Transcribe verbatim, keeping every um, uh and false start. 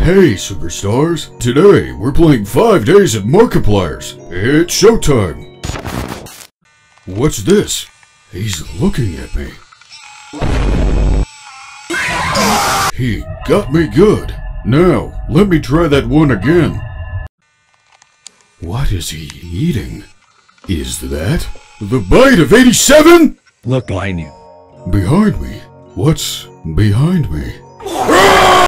Hey superstars, today we're playing five days at Markiplier's. It's showtime. What's this? He's looking at me. He got me good. Now, let me try that one again. What is he eating? Is that the bite of eighty-seven? Look behind you. Behind me? What's behind me?